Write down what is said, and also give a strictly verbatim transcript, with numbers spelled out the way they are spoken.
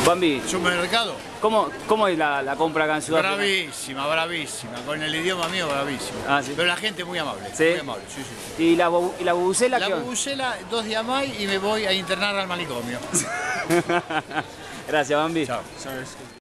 Bambi, ¿Supermercado? ¿cómo, cómo es la, la compra acá en Sudáfrica? Bravísima, bravísima. Con el idioma mío, bravísima. Ah, ¿sí? Pero la gente muy amable. ¿Sí? Muy amable, sí, sí. ¿Y la, bu- y la bubucela La qué onda? bubucela, dos días más y me voy a internar al manicomio. Gracias, Bambi. Chao.